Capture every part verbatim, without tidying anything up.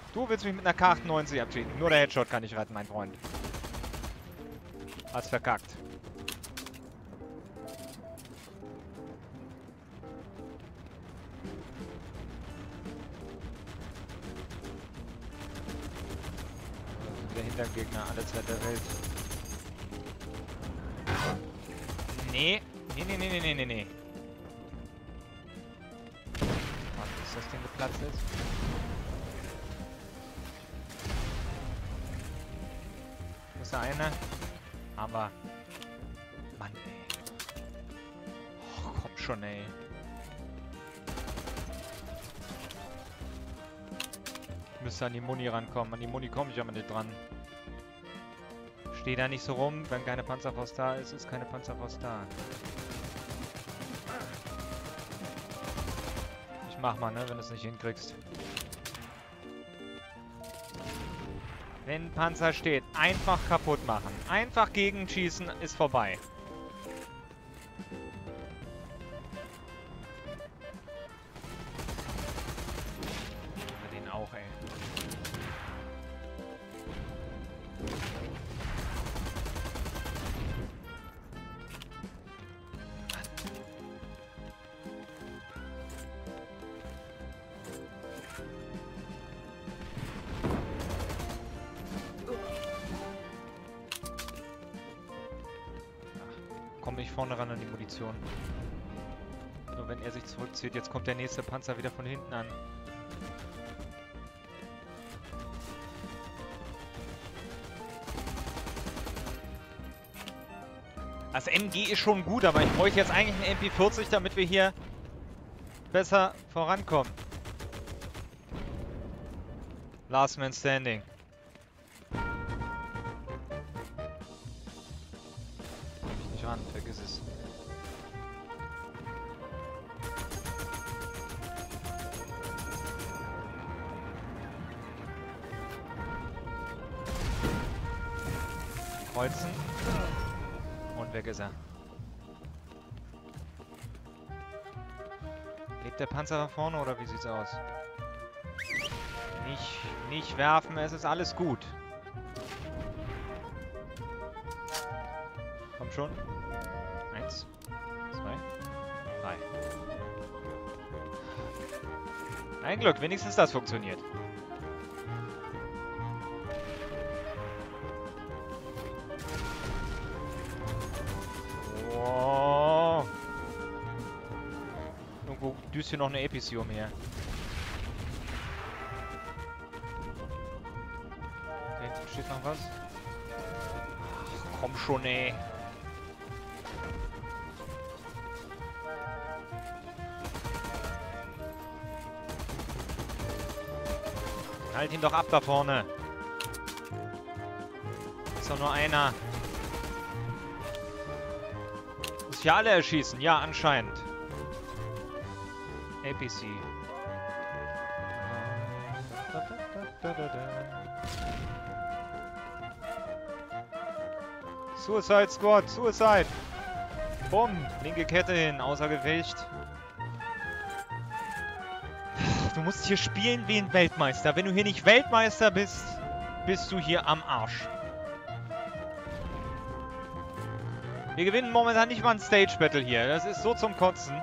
Du willst mich mit einer K achtundneunzig abschieden. Nur der Headshot kann ich retten, mein Freund. Hast verkackt. Der Hintergegner, alle Zeit der Welt. Nee. Nee, nee, nee, nee, nee, nee, nee. Warte, bis das Ding geplatzt ist. Wo ist der eine? Aber. Mann, ey. Oh, komm schon, ey. Ich müsste an die Muni rankommen. An die Muni komme ich aber nicht dran. Steh da nicht so rum. Wenn keine Panzerfaust da ist, ist keine Panzerfaust da. Ich mach mal, ne, wenn du es nicht hinkriegst. Wenn Panzer steht, einfach kaputt machen. Einfach gegenschießen, ist vorbei. Den auch, ey. Komme ich vorne ran an die Munition. Nur wenn er sich zurückzieht, jetzt kommt der nächste Panzer wieder von hinten an. Das M G ist schon gut, aber ich bräuchte jetzt eigentlich einen M P vierzig, damit wir hier besser vorankommen. Last Man Standing. Nicht ran, vergiss es. Kreuzen. Und weg ist er. Lebt der Panzer da vorne oder wie sieht's aus? Nicht, nicht werfen, es ist alles gut. Komm schon. Eins, zwei, drei. Ein Glück, wenigstens das funktioniert. Oh. Irgendwo düst hier noch eine A P C um hier. Da hinten steht noch was. Ach, komm schon, ey. Halt ihn doch ab da vorne. Ist doch nur einer. Muss ich alle erschießen? Ja, anscheinend. A P C. Suicide Squad, Suicide. Bumm, linke Kette hin, außer Gewicht. Du musst hier spielen wie ein Weltmeister. Wenn du hier nicht Weltmeister bist, bist du hier am Arsch. Wir gewinnen momentan nicht mal ein Stage Battle hier. Das ist so zum Kotzen.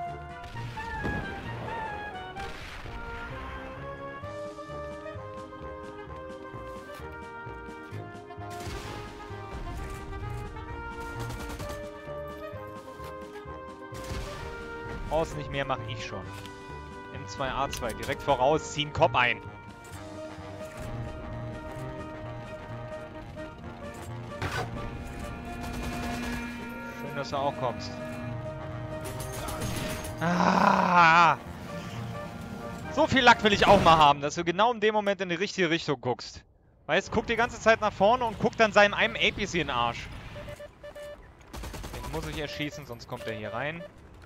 Aus nicht mehr mache ich schon. M zwei A zwei, direkt voraus, ziehen Kopf ein. Schön, dass du auch kommst. Ah! So viel Lack will ich auch mal haben, dass du genau in dem Moment in die richtige Richtung guckst. Weißt, guck die ganze Zeit nach vorne und guck dann seinem einem A P C in den Arsch. Den muss ich erschießen, sonst kommt er hier rein.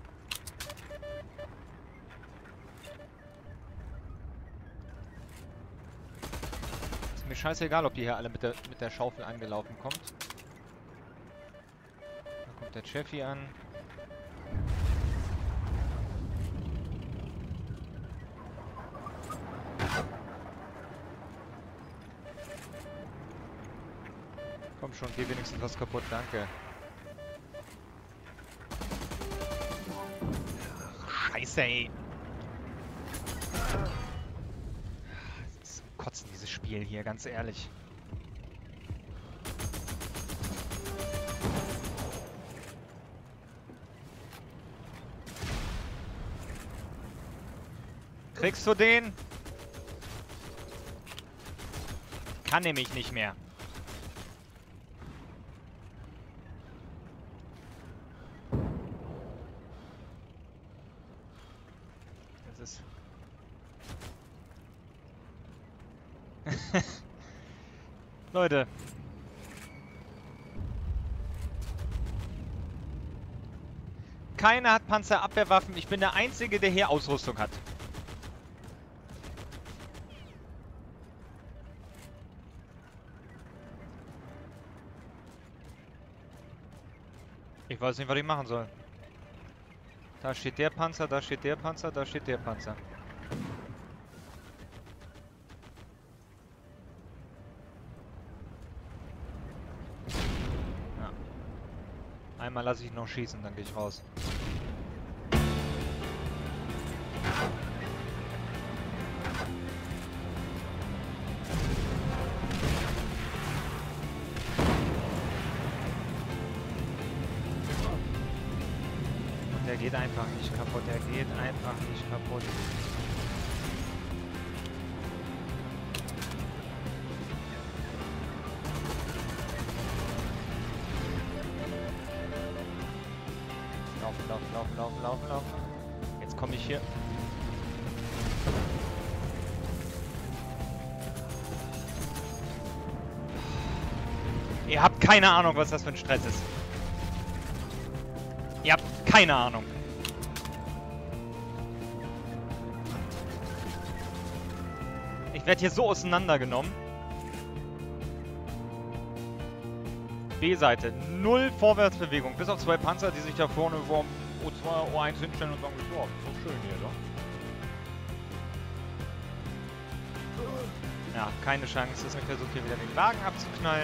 Mir scheißegal, ob die hier alle mit der, mit der Schaufel angelaufen kommt. Da kommt der Cheffi an. Komm schon, geh wenigstens was kaputt, danke. Ach, Scheiße, ey. Das ist zum Kotzen, dieses Spiel hier, ganz ehrlich. Kriegst du den? Kann nämlich nicht mehr. Das ist... Leute. Keiner hat Panzerabwehrwaffen. Ich bin der Einzige, der hier Ausrüstung hat. Ich weiß nicht, was ich machen soll. Da steht der Panzer, da steht der Panzer, da steht der Panzer. Ja. Einmal lasse ich noch schießen, dann gehe ich raus. Der geht einfach nicht kaputt, der geht einfach nicht kaputt. Laufen, laufen, laufen, laufen, laufen, laufen. Jetzt komme ich hier. Ihr habt keine Ahnung, was das für ein Stress ist. Ihr habt keine Ahnung. Ich werde hier so auseinandergenommen. B-Seite. Null Vorwärtsbewegung. Bis auf zwei Panzer, die sich da vorne vom O zwei, O eins hinstellen und sagen, ja, so schön hier, doch. Ja, keine Chance. Dass ich versuche, hier wieder den Wagen abzuknallen.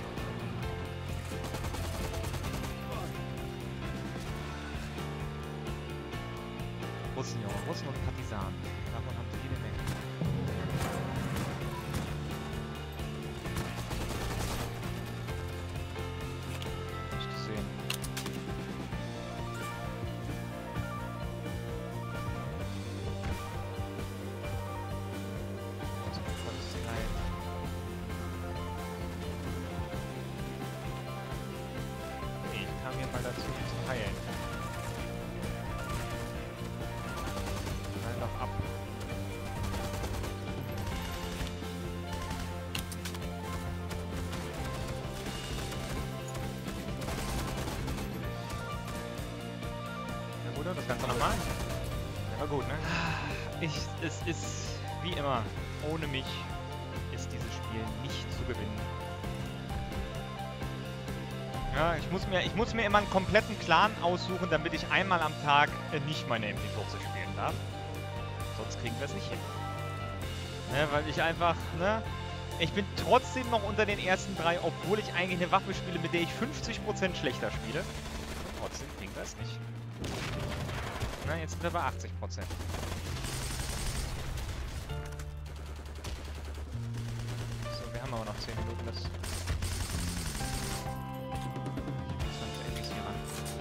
Russen, Junge. Russen und Partisanen. Davon habt ihr jede Menge. Nicht gesehen. Das ist ein volles Teil. Okay, ich kam hier mal dazu, um zu heilen. Ab. Ja, Bruder, das Ganze nochmal. Ja, war gut, ne? Ich, es ist wie immer, ohne mich ist dieses Spiel nicht zu gewinnen. Ja, ich muss mir, ich muss mir immer einen kompletten Clan aussuchen, damit ich einmal am Tag äh, nicht meine M P vierzig spielen darf. Sonst kriegen wir es nicht hin. Ne, weil ich einfach, ne? Ich bin trotzdem noch unter den ersten drei, obwohl ich eigentlich eine Waffe spiele, mit der ich fünfzig Prozent schlechter spiele. Und trotzdem kriegen wir es nicht. Na, jetzt sind wir bei achtzig Prozent. So, wir haben aber noch zehn Minuten. Das zwanzig hier ran.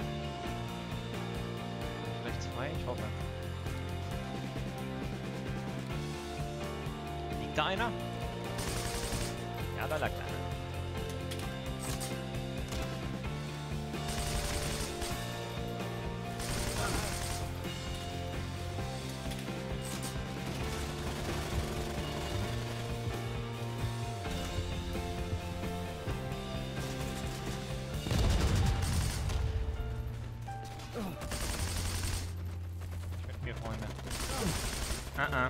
Rechts frei, ich hoffe. Da einer? Ja, da lag einer. Nicht mit mir, Freunde. Ah, ah.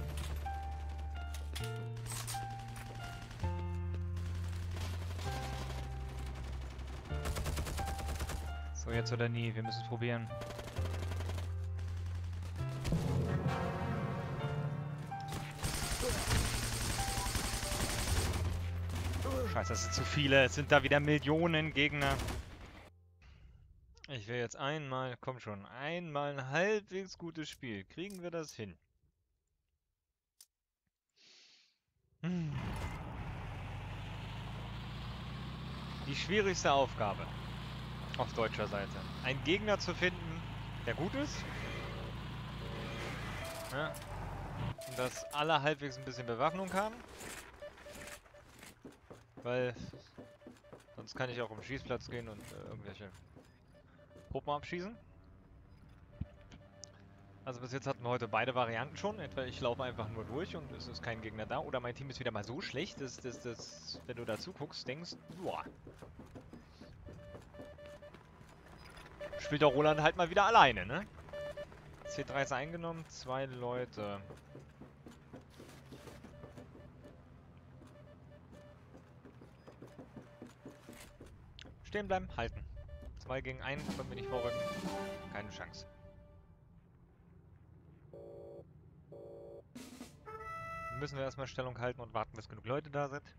So, jetzt oder nie. Wir müssen es probieren. weiß, das sind zu viele. Es sind da wieder Millionen Gegner. Ich will jetzt einmal, komm schon, einmal ein halbwegs gutes Spiel. Kriegen wir das hin? Hm. Die schwierigste Aufgabe auf deutscher Seite. Einen Gegner zu finden, der gut ist. Ja. Und dass alle halbwegs ein bisschen Bewaffnung haben. Weil sonst kann ich auch um den Schießplatz gehen und äh, irgendwelche Puppen abschießen. Also bis jetzt hatten wir heute beide Varianten schon. Entweder ich laufe einfach nur durch und es ist kein Gegner da. Oder mein Team ist wieder mal so schlecht, dass, dass, dass wenn du da zuguckst, denkst, boah. Spielt der Roland halt mal wieder alleine, ne? C drei ist eingenommen, zwei Leute. Stehen bleiben, halten. Zwei gegen einen, können wir nicht vorrücken. Keine Chance. Müssen wir erstmal Stellung halten und warten, bis genug Leute da sind.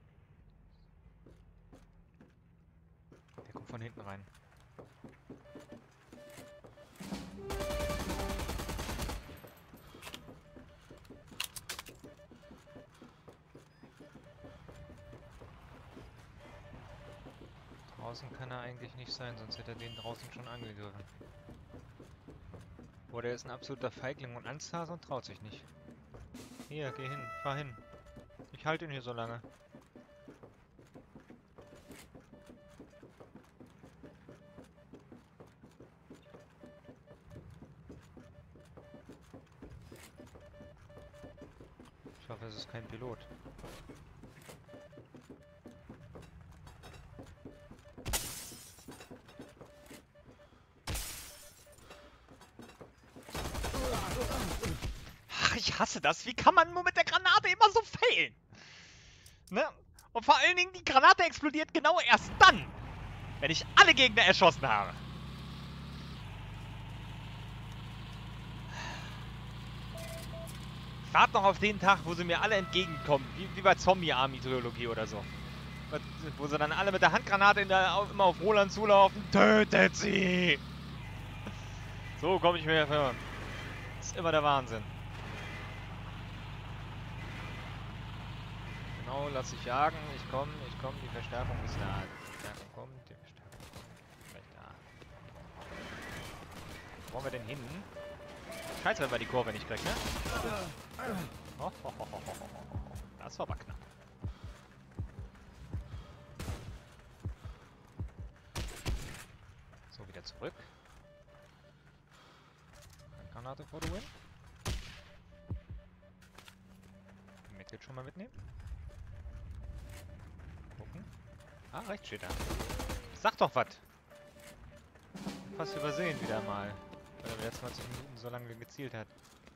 Der kommt von hinten rein. Draußen kann er eigentlich nicht sein, sonst hätte er den draußen schon angegriffen. Boah, der ist ein absoluter Feigling und Angsthase und traut sich nicht. Hier, geh hin, fahr hin. Ich halte ihn hier so lange. Ich hoffe, es ist kein Pilot. Ach, ich hasse das. Wie kann man nur mit der Granate immer so failen? Ne? Und vor allen Dingen, die Granate explodiert genau erst dann, wenn ich alle Gegner erschossen habe. Ich warte noch auf den Tag, wo sie mir alle entgegenkommen. Wie, wie bei Zombie-Army-Trilogie oder so. Wo sie dann alle mit der Handgranate in der, immer auf Roland zulaufen. Tötet sie! So komme ich mir vor. Das ist immer der Wahnsinn. Genau, lass ich jagen. Ich komme, ich komme. Die Verstärkung ist da. Die Verstärkung kommt. Die Verstärkung kommt. Vielleicht da. Wo wollen wir denn hin? Scheiße, wenn wir die Kurve nicht kriegen, ne? Oh, oh, oh, oh, oh. Das war aber knapp. So, wieder zurück. Granate for the win. Medkit schon mal mitnehmen. Gucken. Ah, rechts steht da. Sag doch was. Fast übersehen wieder mal. Weil er jetzt zwanzig Minuten so lange gezielt hat.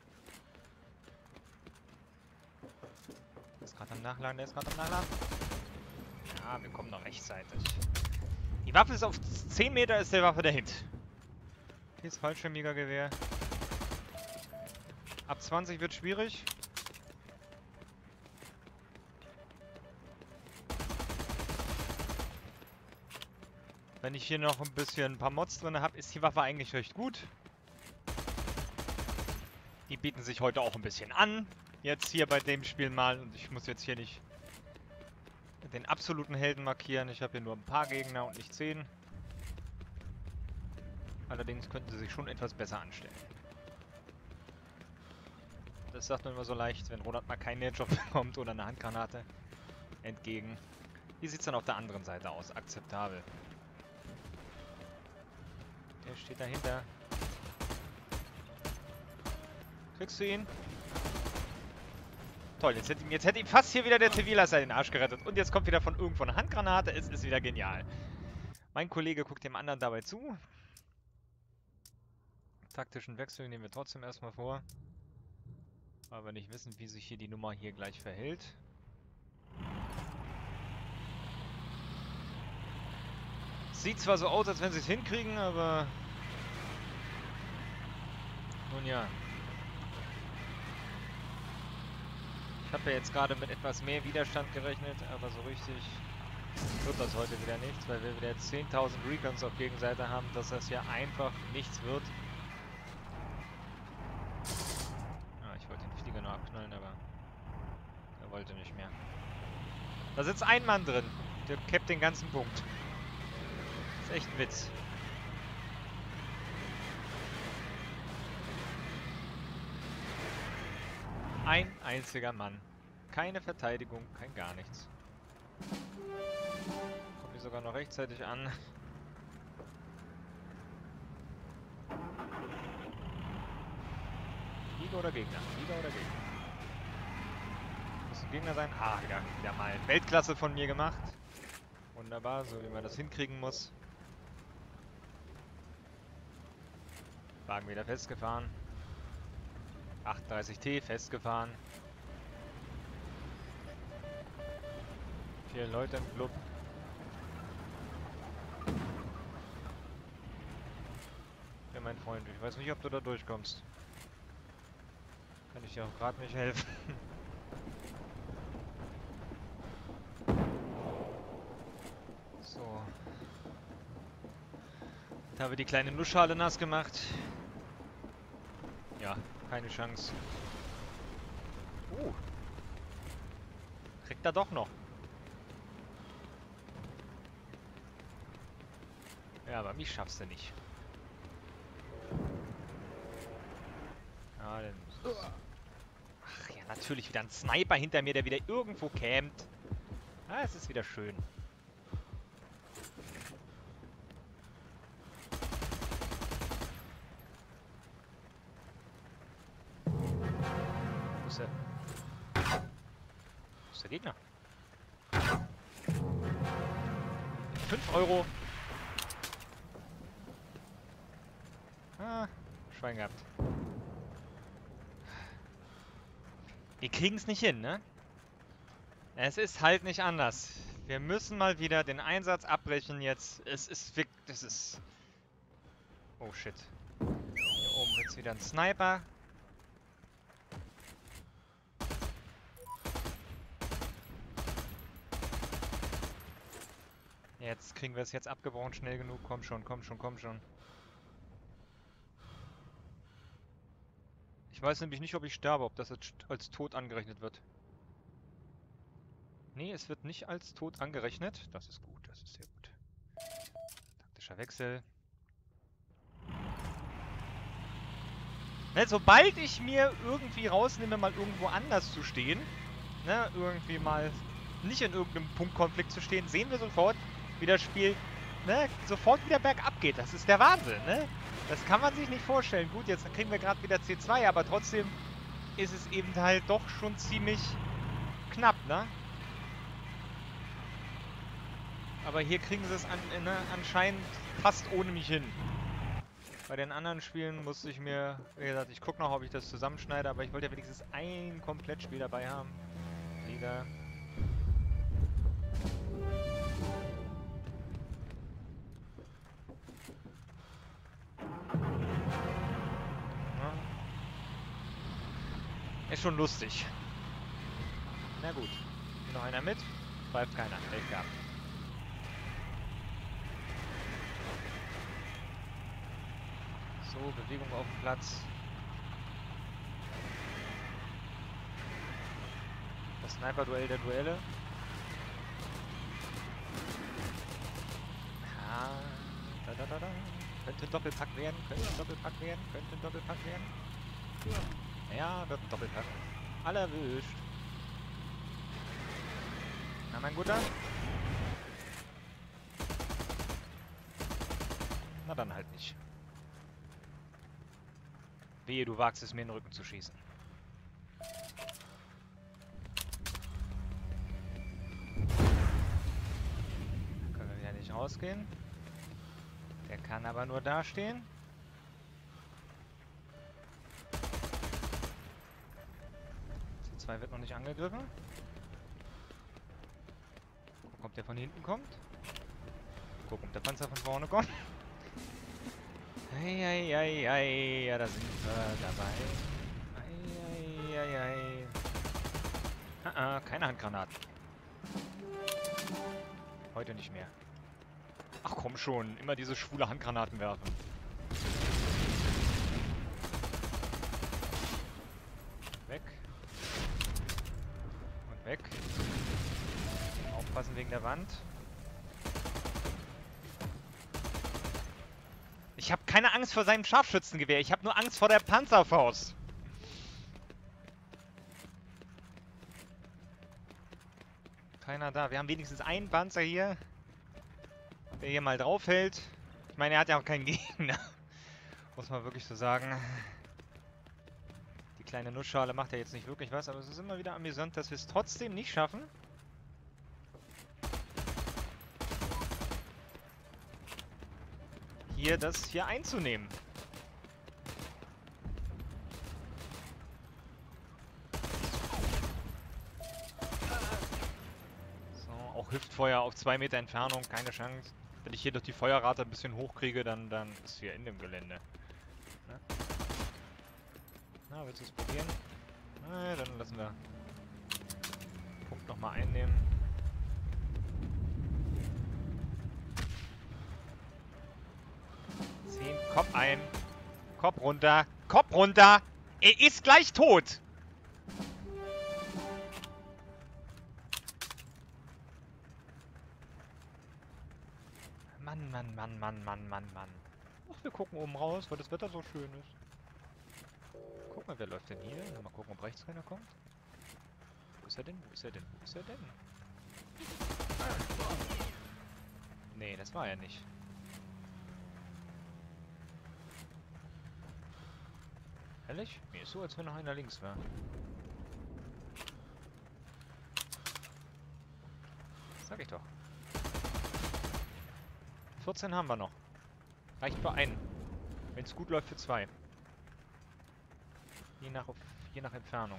Der ist gerade am Nachladen, der ist gerade am Nachladen. Ja, wir kommen noch rechtzeitig. Die Waffe ist auf zehn Meter, ist der Waffe der Hit. Hier ist Fallschirmjägergewehr. Ab zwanzig wird schwierig. Wenn ich hier noch ein bisschen ein paar Mods drin habe, ist die Waffe eigentlich recht gut. Die bieten sich heute auch ein bisschen an. Jetzt hier bei dem Spiel mal. Und ich muss jetzt hier nicht den absoluten Helden markieren. Ich habe hier nur ein paar Gegner und nicht zehn. Allerdings könnten sie sich schon etwas besser anstellen. Das sagt man immer so leicht, wenn Roland mal keinen Headshot bekommt oder eine Handgranate entgegen. Wie sieht es dann auf der anderen Seite aus? Akzeptabel. Der steht dahinter. Kriegst du ihn? Toll, jetzt hätte, jetzt hätte ihm fast hier wieder der Zivilassar den Arsch gerettet. Und jetzt kommt wieder von irgendwo eine Handgranate. Es ist wieder genial. Mein Kollege guckt dem anderen dabei zu. Taktischen Wechsel nehmen wir trotzdem erstmal vor. Weil wir nicht wissen, wie sich hier die Nummer hier gleich verhält. Sieht zwar so aus, als wenn sie es hinkriegen, aber... Nun ja. Ich habe ja jetzt gerade mit etwas mehr Widerstand gerechnet, aber so richtig wird das heute wieder nichts, weil wir wieder jetzt zehntausend Recons auf Gegenseite haben, dass das ja einfach nichts wird. Ah, ich wollte den Flieger nur abknallen, aber er wollte nicht mehr. Da sitzt ein Mann drin, der cappt den ganzen Punkt. Das ist echt ein Witz. Ein einziger Mann. Keine Verteidigung, kein gar nichts. Kommt die sogar noch rechtzeitig an. Flieger oder Gegner? Flieger oder Gegner? Muss ein Gegner sein? Ah, wieder, wieder mal Weltklasse von mir gemacht. Wunderbar, so wie man das hinkriegen muss. Wagen wieder festgefahren. achtunddreißig T festgefahren. Vier Leute im Club. Ja, mein Freund, ich weiß nicht, ob du da durchkommst. Kann ich dir auch gerade nicht helfen. So. Jetzt habe ich die kleine Nussschale nass gemacht. Ja, keine Chance. Uh. Kriegt er doch noch. Ja, aber mich schaffst du nicht. Ja, dann... Ach ja, natürlich wieder ein Sniper hinter mir, der wieder irgendwo campt. Ah, es ist wieder schön. Wo ist der? Wo ist der Gegner? fünf Euro. Ah, Schwein gehabt. Wir kriegen es nicht hin, ne? Es ist halt nicht anders. Wir müssen mal wieder den Einsatz abbrechen jetzt. Es ist wirklich... Das ist... Oh shit. Hier oben ist wieder ein Sniper. Jetzt kriegen wir es jetzt abgebrochen, schnell genug. Komm schon, komm schon, komm schon. Ich weiß nämlich nicht, ob ich sterbe, ob das als, als Tod angerechnet wird. Nee, es wird nicht als Tod angerechnet. Das ist gut, das ist sehr gut. Taktischer Wechsel. Ne, sobald ich mir irgendwie rausnehme, mal irgendwo anders zu stehen, ne, irgendwie mal nicht in irgendeinem Punktkonflikt zu stehen, sehen wir sofort, wie das Spiel, ne, sofort wieder bergab geht. Das ist der Wahnsinn, ne? Das kann man sich nicht vorstellen. Gut, jetzt kriegen wir gerade wieder C zwei, aber trotzdem ist es eben halt doch schon ziemlich knapp, ne? Aber hier kriegen sie es an, ne, anscheinend fast ohne mich hin. Bei den anderen Spielen musste ich mir, wie gesagt, ich gucke noch, ob ich das zusammenschneide, aber ich wollte ja wenigstens ein Komplettspiel dabei haben. Liga. Ist schon lustig. Na gut. Noch einer mit? Bleibt keiner. Pech gehabt. So, Bewegung auf dem Platz. Das Sniper-Duell der Duelle. Ah, da, da, da, da. Könnte ein Doppelpack werden, könnte ein Doppelpack werden, könnte ein Doppelpack werden. Ja, wird ein Doppelpack. Alle erwischt. Na, mein Guter. Na dann halt nicht. Wehe, du wagst es mir in den Rücken zu schießen. Da können wir wieder nicht rausgehen. Der kann aber nur da stehen. C zwei wird noch nicht angegriffen. Gucken, ob der von hinten kommt. Gucken, ob der Panzer von vorne kommt. Eieiei, ja, da sind wir dabei. Eieiei. Ah, ah, keine Handgranaten. Heute nicht mehr. Ach komm schon, immer diese schwule Handgranaten werfen. Weg. Und weg. Aufpassen wegen der Wand. Ich habe keine Angst vor seinem Scharfschützengewehr. Ich habe nur Angst vor der Panzerfaust. Keiner da. Wir haben wenigstens einen Panzer hier, der hier mal draufhält. Ich meine, er hat ja auch keinen Gegner. Muss man wirklich so sagen. Die kleine Nussschale macht ja jetzt nicht wirklich was, aber es ist immer wieder amüsant, dass wir es trotzdem nicht schaffen. Hier das hier einzunehmen. So, auch Hüftfeuer auf zwei Meter Entfernung, keine Chance. Wenn ich hier durch die Feuerrate ein bisschen hochkriege, dann, dann ist hier in dem Gelände. Ne? Na, willst du es probieren? Na, dann lassen wir den Punkt nochmal einnehmen. zehn, Kopf ein. Kopf runter. Kopf runter. Er ist gleich tot. Mann, Mann, Mann, Mann, Mann, Mann, Mann. Ach, wir gucken oben raus, weil das Wetter so schön ist. Guck mal, wer läuft denn hier? Mal gucken, ob rechts keiner kommt. Wo ist er denn? Wo ist er denn? Wo ist er denn? Ah. Nee, das war er nicht. Ehrlich? Mir ist so, als wenn noch einer links war. Sag ich doch. vierzehn haben wir noch. Reicht für einen. Wenn es gut läuft, für zwei. Je nach, je nach Entfernung.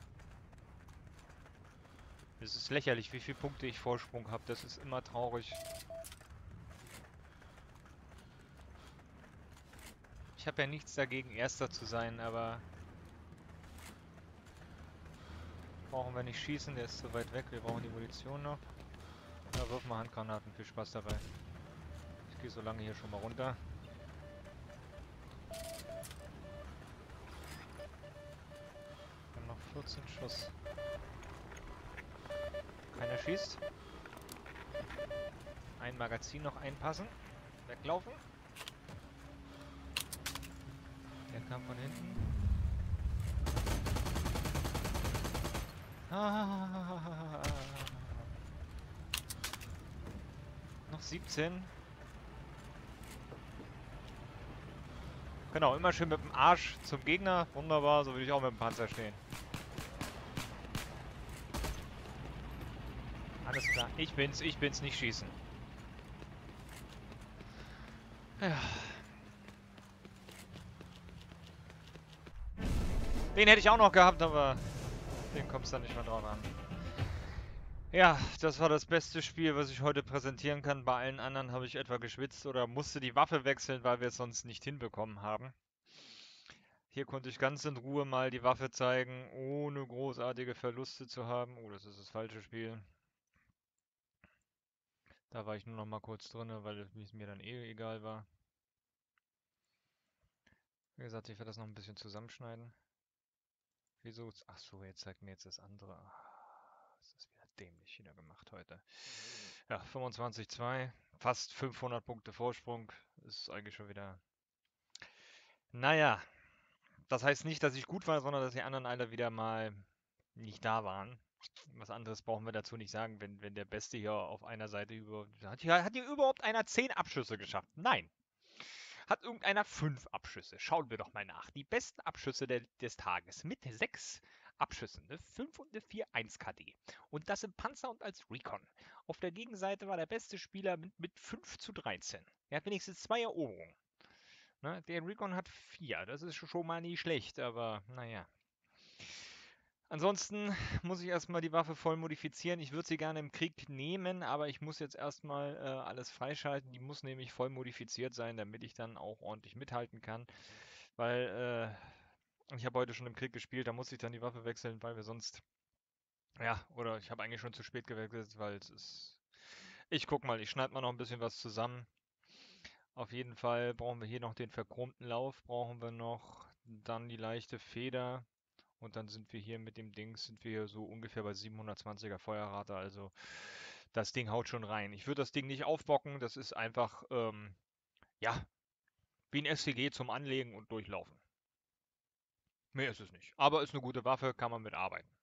Es ist lächerlich, wie viele Punkte ich Vorsprung habe. Das ist immer traurig. Ich habe ja nichts dagegen, Erster zu sein, aber... Brauchen wir nicht schießen, der ist zu weit weg. Wir brauchen die Munition noch. Da wirf mal Handgranaten. Viel Spaß dabei. Ich gehe so lange hier schon mal runter. Wir haben noch vierzehn Schuss. Keiner schießt. Ein Magazin noch einpassen. Weglaufen. Der kam von hinten. Ah. Noch siebzehn. Genau, immer schön mit dem Arsch zum Gegner. Wunderbar, so würde ich auch mit dem Panzer stehen. Alles klar, ich bin's, ich bin's, nicht schießen. Ja. Den hätte ich auch noch gehabt, aber den kommt es dann nicht mehr drauf an. Ja, das war das beste Spiel, was ich heute präsentieren kann. Bei allen anderen habe ich etwa geschwitzt oder musste die Waffe wechseln, weil wir es sonst nicht hinbekommen haben. Hier konnte ich ganz in Ruhe mal die Waffe zeigen, ohne großartige Verluste zu haben. Oh, das ist das falsche Spiel. Da war ich nur noch mal kurz drin, weil es mir dann eh egal war. Wie gesagt, ich werde das noch ein bisschen zusammenschneiden. Wieso? Ach so, jetzt zeigt mir jetzt das andere. Das ist wieder dämlich wieder gemacht heute. Ja, fünfundzwanzig zwei. Fast fünfhundert Punkte Vorsprung. Ist eigentlich schon wieder... Naja, das heißt nicht, dass ich gut war, sondern dass die anderen alle wieder mal nicht da waren. Was anderes brauchen wir dazu nicht sagen, wenn, wenn der Beste hier auf einer Seite über... Hat hier, hat hier überhaupt einer zehn Abschüsse geschafft? Nein. Hat irgendeiner fünf Abschüsse? Schauen wir doch mal nach. Die besten Abschüsse der, des Tages mit sechs Abschüssen. Eine fünf und eine vier eins K D. Und das im Panzer und als Recon. Auf der Gegenseite war der beste Spieler mit, mit fünf zu dreizehn. Er hat wenigstens zwei Eroberungen. Ne? Der Recon hat vier. Das ist schon mal nicht schlecht, aber naja. Ansonsten muss ich erstmal die Waffe voll modifizieren. Ich würde sie gerne im Krieg nehmen, aber ich muss jetzt erstmal äh, alles freischalten. Die muss nämlich voll modifiziert sein, damit ich dann auch ordentlich mithalten kann. Weil äh, ich habe heute schon im Krieg gespielt, da muss ich dann die Waffe wechseln, weil wir sonst Ja, oder ich habe eigentlich schon zu spät gewechselt, weil es ist... Ich guck mal, ich schneide mal noch ein bisschen was zusammen. Auf jeden Fall brauchen wir hier noch den verchromten Lauf, brauchen wir noch, dann die leichte Feder und dann sind wir hier mit dem Ding, sind wir so ungefähr bei siebenhundertzwanziger Feuerrate, also das Ding haut schon rein. Ich würde das Ding nicht aufbocken, das ist einfach, ähm, ja, wie ein S T G zum Anlegen und durchlaufen. Mehr ist es nicht. Aber ist eine gute Waffe, kann man mit arbeiten.